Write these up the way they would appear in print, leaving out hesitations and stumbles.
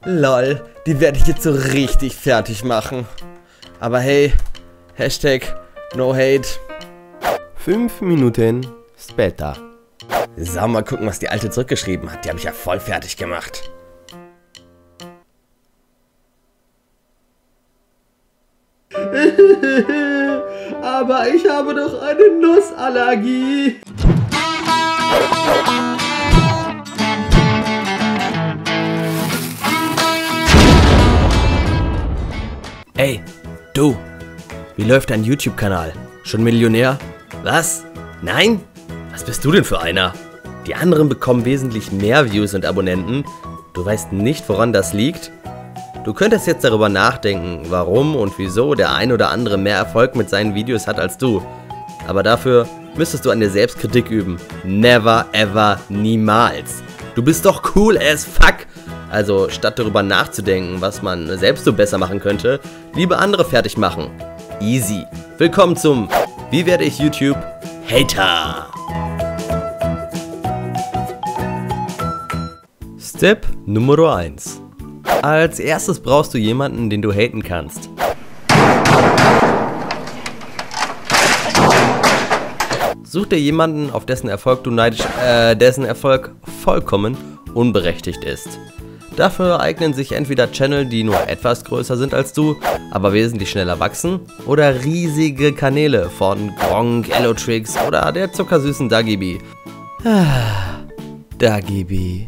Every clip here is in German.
Lol, die werde ich jetzt so richtig fertig machen. Aber hey, Hashtag no hate. 5 Minuten später. So, mal gucken, was die Alte zurückgeschrieben hat. Die habe ich ja voll fertig gemacht. Aber ich habe doch eine Nussallergie. Ey, du, wie läuft dein YouTube-Kanal? Schon Millionär? Was? Nein? Was bist du denn für einer? Die anderen bekommen wesentlich mehr Views und Abonnenten. Du weißt nicht, woran das liegt? Du könntest jetzt darüber nachdenken, warum und wieso der ein oder andere mehr Erfolg mit seinen Videos hat als du. Aber dafür müsstest du an dir Selbstkritik üben. Never, ever, niemals. Du bist doch cool as fuck. Also statt darüber nachzudenken, was man selbst so besser machen könnte, lieber andere fertig machen. Easy. Willkommen zum Wie werde ich YouTube Hater? Step Nummer 1. Als erstes brauchst du jemanden, den du haten kannst. Such dir jemanden, auf dessen Erfolg du dessen Erfolg vollkommen unberechtigt ist. Dafür eignen sich entweder Channel, die nur etwas größer sind als du, aber wesentlich schneller wachsen, oder riesige Kanäle von Gronk, Elotrix oder der zuckersüßen Dagibi. Dagibi.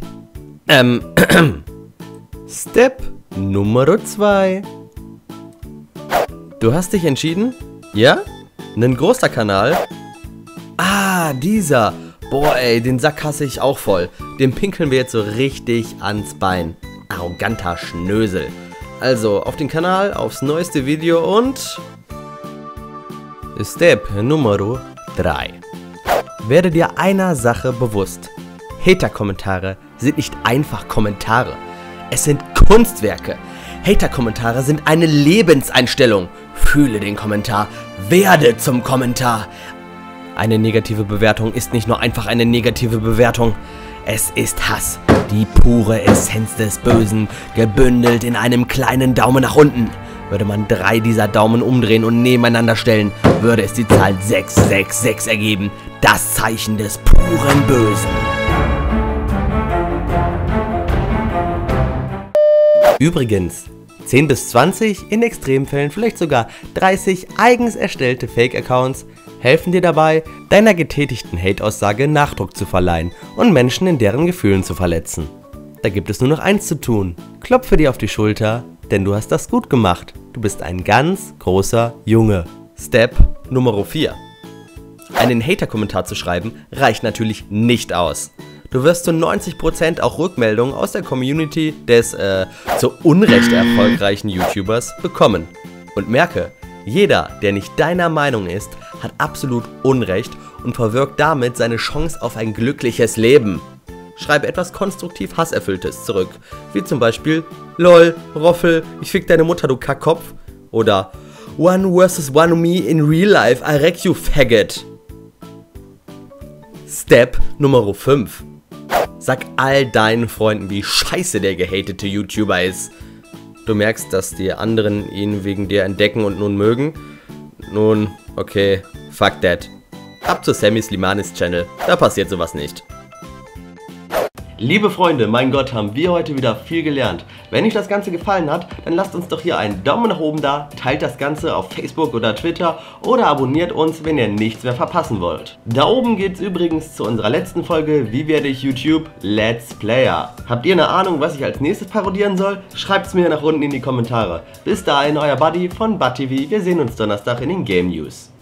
Step Nummer 2. Du hast dich entschieden? Ja? Ein großer Kanal? Ah, dieser. Boah ey, den Sack hasse ich auch voll. Den pinkeln wir jetzt so richtig ans Bein. Arroganter Schnösel. Also, auf den Kanal, aufs neueste Video und... Step Nummer 3. Werde dir einer Sache bewusst. Hater-Kommentare sind nicht einfach Kommentare. Es sind Kunstwerke. Hater-Kommentare sind eine Lebenseinstellung. Fühle den Kommentar. Werde zum Kommentar. Eine negative Bewertung ist nicht nur einfach eine negative Bewertung. Es ist Hass. Die pure Essenz des Bösen, gebündelt in einem kleinen Daumen nach unten. Würde man 3 dieser Daumen umdrehen und nebeneinander stellen, würde es die Zahl 666 ergeben. Das Zeichen des puren Bösen. Übrigens, 10 bis 20, in Extremfällen vielleicht sogar 30 eigens erstellte Fake-Accounts helfen dir dabei, deiner getätigten Hate-Aussage Nachdruck zu verleihen und Menschen in deren Gefühlen zu verletzen. Da gibt es nur noch eins zu tun. Klopfe dir auf die Schulter, denn du hast das gut gemacht. Du bist ein ganz großer Junge. Step Nummer 4. Einen Hater-Kommentar zu schreiben reicht natürlich nicht aus. Du wirst zu 90% auch Rückmeldungen aus der Community des zu Unrecht erfolgreichen YouTubers bekommen. Und merke, jeder, der nicht deiner Meinung ist, hat absolut Unrecht und verwirkt damit seine Chance auf ein glückliches Leben. Schreibe etwas konstruktiv Hasserfülltes zurück, wie zum Beispiel LOL, Roffel, ich fick deine Mutter, du Kackkopf, oder One vs. One me in real life, I wreck you faggot. Step Nummer 5. Sag all deinen Freunden, wie scheiße der gehatete YouTuber ist. Du merkst, dass die anderen ihn wegen dir entdecken und nun mögen? Nun, okay, fuck that. Ab zu Sammy Slimanis Channel, da passiert sowas nicht. Liebe Freunde, mein Gott, haben wir heute wieder viel gelernt. Wenn euch das Ganze gefallen hat, dann lasst uns doch hier einen Daumen nach oben da, teilt das Ganze auf Facebook oder Twitter oder abonniert uns, wenn ihr nichts mehr verpassen wollt. Da oben geht's übrigens zu unserer letzten Folge Wie werde ich YouTube Let's Player. Habt ihr eine Ahnung, was ich als nächstes parodieren soll? Schreibt's mir nach unten in die Kommentare. Bis dahin, euer Buddy von BudTV. Wir sehen uns Donnerstag in den Game News.